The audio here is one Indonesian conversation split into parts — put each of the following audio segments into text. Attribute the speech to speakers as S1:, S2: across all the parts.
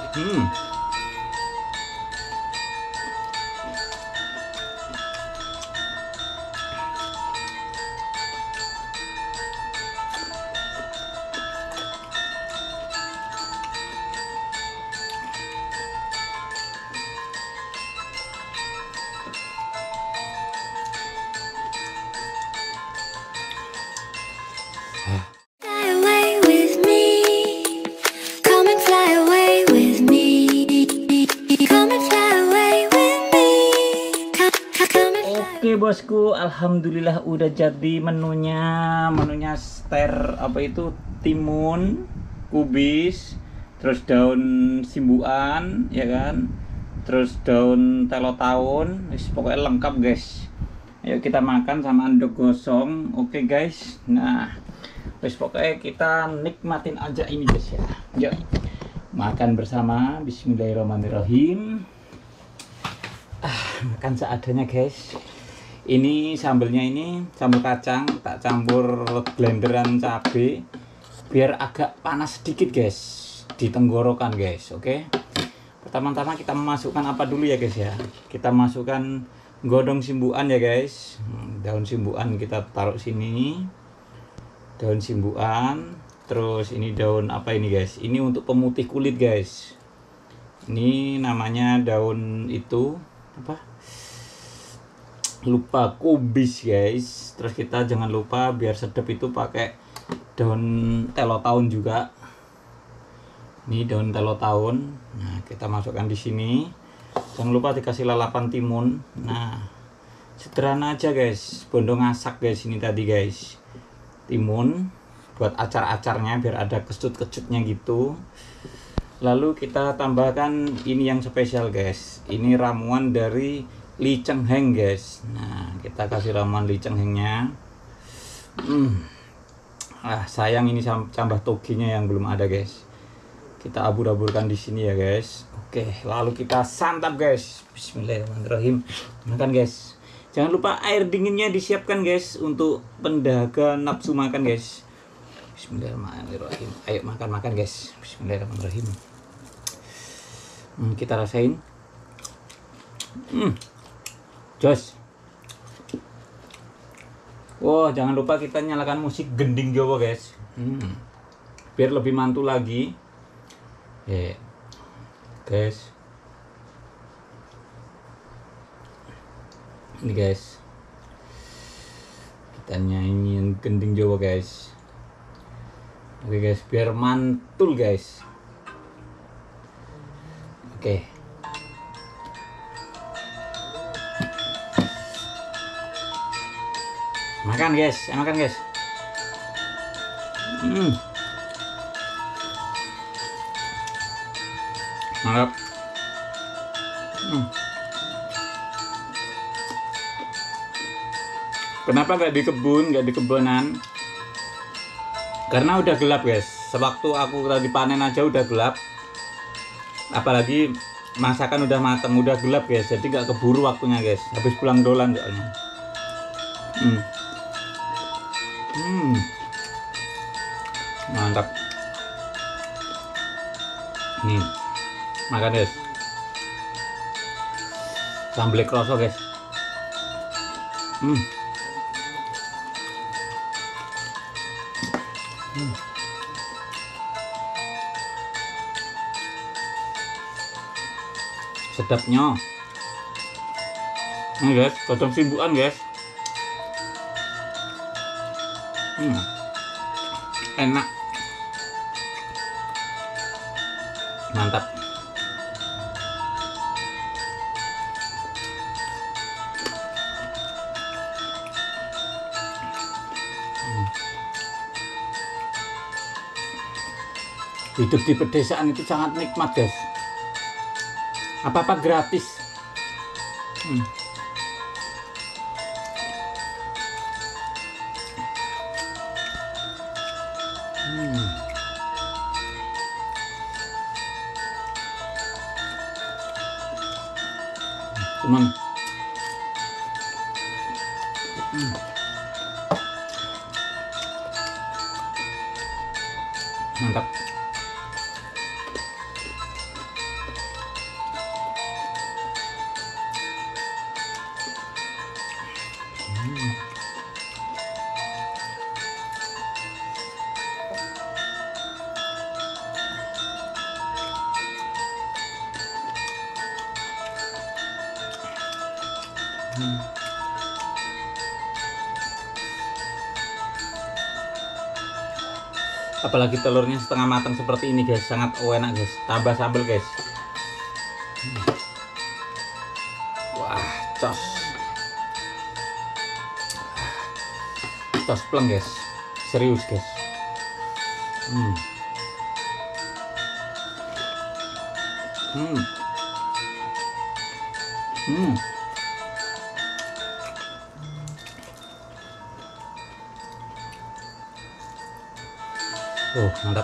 S1: Hmm.
S2: Fly away with me. Come and fly away with me. Come and fly away with me. Come and fly.
S1: Oke bosku, alhamdulillah udah jadi menunya. Menunya stir apa itu, timun, kubis, terus daun simbuan, ya kan? Terus daun telo taun, pokoknya lengkap guys. Ayo kita makan sama andok gosong, oke guys. Nah, pokoknya kita nikmatin aja ini guys ya. Yuk, makan bersama. Bismillahirrahmanirrahim. Makan seadanya guys. Ini sambelnya, ini sambal kacang, tak campur blenderan cabe biar agak panas sedikit guys di tenggorokan guys. Oke. Pertama-tama kita masukkan apa dulu ya guys ya. Kita masukkan godong simbuan ya guys. Daun simbuan kita taruh sini. Daun simbuan. Terus ini daun apa ini guys? Ini untuk pemutih kulit guys. Ini namanya daun itu apa? Lupa, kubis guys. Terus kita jangan lupa biar sedap itu pakai daun telo taun juga. Ini daun telo taun. Nah, kita masukkan di sini. Jangan lupa dikasih lalapan timun. Nah, sederhana aja guys. Bondo ngasak guys ini tadi guys. Timun buat acar-acarnya biar ada kecut-kecutnya gitu. Lalu kita tambahkan ini yang spesial guys. Ini ramuan dari Lee Cheng Heng guys. Nah, kita kasih ramuan Lee Cheng Hengnya. Sayang ini cambah toginya yang belum ada guys. Kita abur-aburkan di sini ya guys. Oke, lalu kita santap guys. Bismillahirrahmanirrahim. Makan guys. Jangan lupa air dinginnya disiapkan guys untuk pendahaga nafsu makan guys. Bismillahirrahmanirrahim. Ayo makan-makan guys. Bismillahirrahmanirrahim. Kita rasain. Jos. Wow, jangan lupa kita nyalakan musik gending Jawa guys. Biar lebih mantul lagi. Guys, ini guys, kita nyanyiin gending Jawa guys. Oke guys, biar mantul guys. Oke. Makan guys, makan guys. Mantap. Kenapa nggak di kebun, nggak di kebunan? Karena udah gelap guys. Sewaktu aku tadi panen aja udah gelap. Apalagi masakan udah matang, udah gelap guys. Jadi nggak keburu waktunya guys. Habis pulang dolan soalnya. Mantap. Nih. Makan guys. Sambal kroso guys. Sedapnya. Ini guys, godong simbukan guys. Enak. Mantap. Hidup di pedesaan itu sangat nikmat guys. Apa-apa gratis. Cuman mantap. Apalagi telurnya setengah matang seperti ini guys, sangat enak guys. Tambah sambal guys. Wah, cos pleng guys, serius guys. Mantap.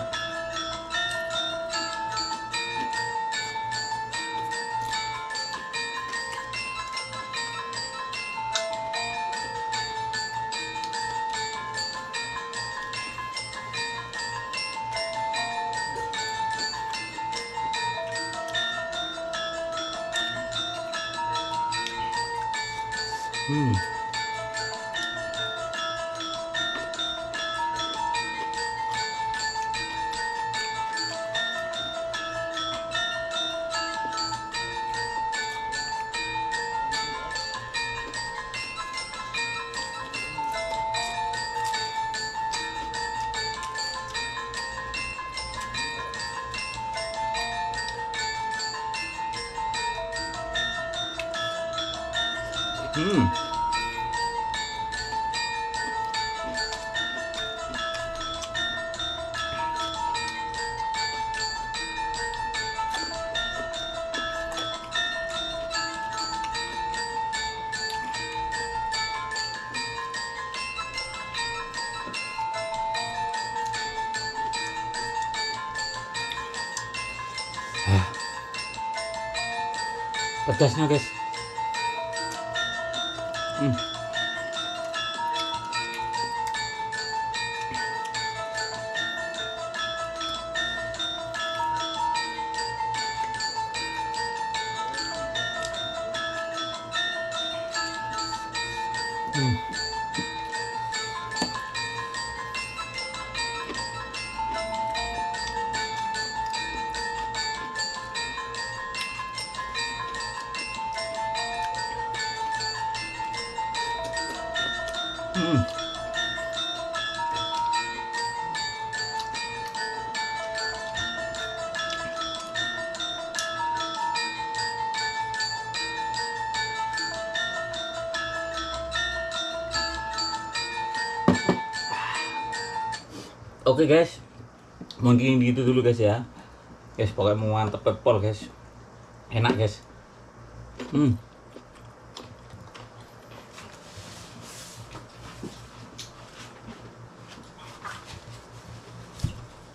S1: Pedasnya guys. Oke guys, mungkin gitu dulu guys ya. Guys, pokoknya mantep pepol guys. Enak guys.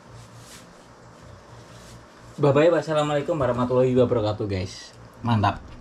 S1: Bye bye, wassalamualaikum warahmatullahi wabarakatuh guys. Mantap.